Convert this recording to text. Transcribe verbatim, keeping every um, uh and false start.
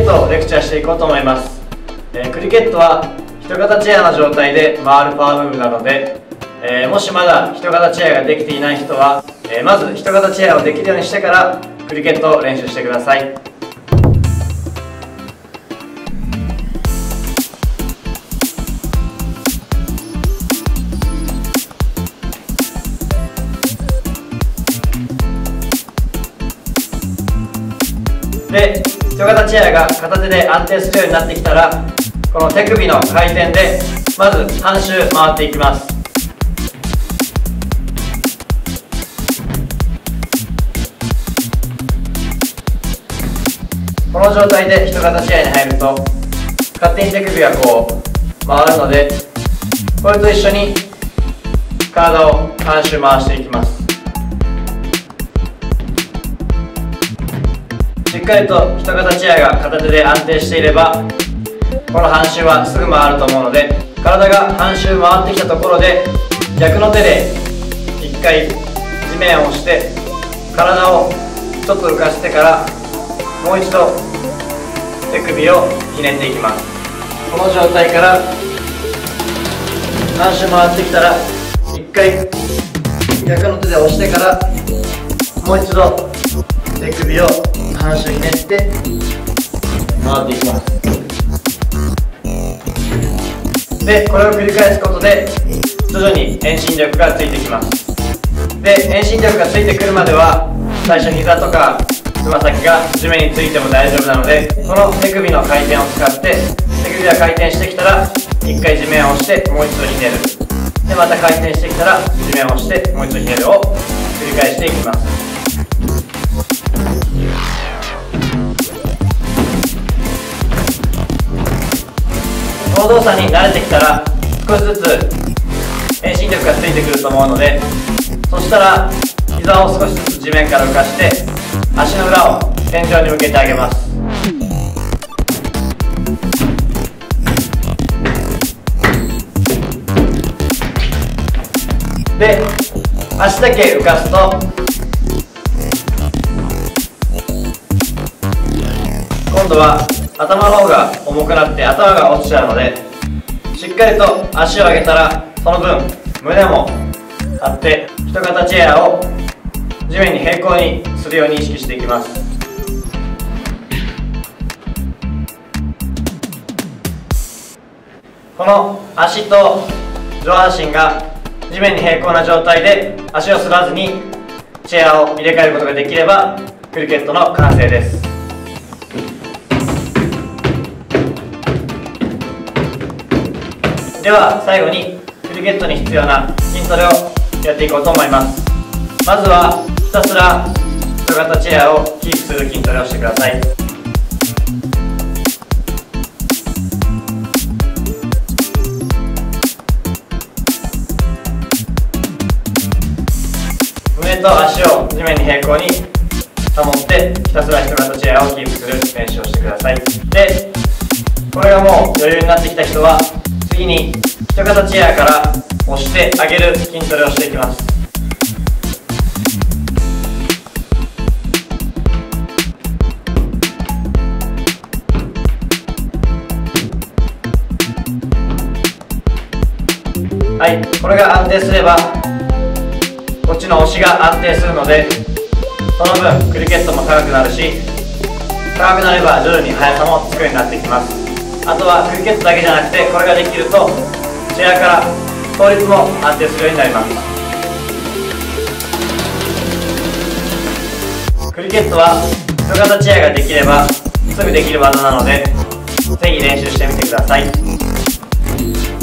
トをレクチャーしていこうと思います。えー、クリケットは人型チェアの状態で回るパワームーブなので、えー、もしまだ人型チェアができていない人は、えー、まず人型チェアをできるようにしてからクリケットを練習してください。で、人型チェアが片手で安定するようになってきたら、この手首の回転でまず半周回っていきます。この状態で人型チェアに入ると勝手に手首がこう回るので、これと一緒に体を半周回していきます。しっかりと人型チェアが片手で安定していれば、この半周はすぐ回ると思うので、体が半周回ってきたところで逆の手でいっかい地面を押して体をちょっと浮かせてから、もう一度手首をひねっていきます。この状態から半周回ってきたら、いっかい逆の手で押してから、もう一度手首を半周ひねって回っていきます。で、これを繰り返すことで徐々に遠心力がついてきます。で、遠心力がついてくるまでは最初膝とかつま先が地面についても大丈夫なので、この手首の回転を使って手首が回転してきたらいっかい地面を押してもう一度ひねる。で、また回転してきたら地面を押してもう一度ひねるを繰り返していきます。この動作に慣れてきたら少しずつ遠心力がついてくると思うので、そしたら膝を少しずつ地面から浮かして足の裏を天井に向けてあげます。で、足だけ浮かすと今度は頭の方が重くなって頭が落ちちゃうので、しっかりと足を上げたらその分胸も張って人型チェアを地面に平行にするように意識していきます。この足と上半身が地面に平行な状態で足をすらずにチェアを入れ替えることができればクリケットの完成です。では最後にクリケットに必要な筋トレをやっていこうと思います。まずはひたすら人型チェアをキープする筋トレをしてください。胸と足を地面に平行に保ってひたすら人型チェアをキープする練習をしてください。で、これがもう余裕になってきた人は次に人型チェアから押して上げる筋トレをしていきます。はい、これが安定すればこっちの押しが安定するので、その分クリケットも高くなるし、高くなれば徐々に速さもつくようになってきます。あとはクリケットだけじゃなくて、これができるとチェアから倒立も安定するようになります。クリケットは人型チェアができればすぐできる技なので、ぜひ練習してみてください。